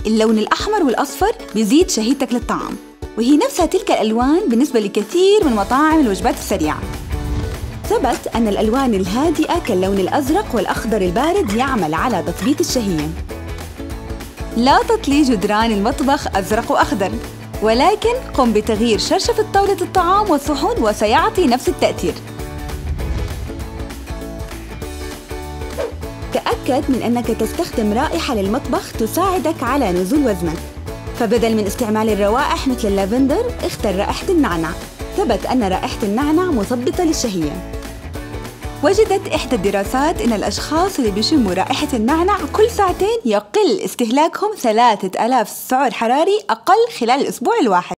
اللون الأحمر والأصفر بيزيد شهيتك للطعام، وهي نفسها تلك الألوان بالنسبة لكثير من مطاعم الوجبات السريعة. ثبت أن الألوان الهادئة كاللون الأزرق والأخضر البارد يعمل على تثبيت الشهية. لا تطلي جدران المطبخ أزرق وأخضر، ولكن قم بتغيير شرشفة طاولة الطعام والصحون وسيعطي نفس التأثير. تأكد من أنك تستخدم رائحة للمطبخ تساعدك على نزول وزنك، فبدل من استعمال الروائح مثل اللافندر اختر رائحة النعناع. ثبت أن رائحة النعناع مثبطة للشهية. وجدت إحدى الدراسات أن الأشخاص اللي بيشموا رائحة النعناع كل ساعتين يقل استهلاكهم 3000 سعر حراري أقل خلال الأسبوع الواحد.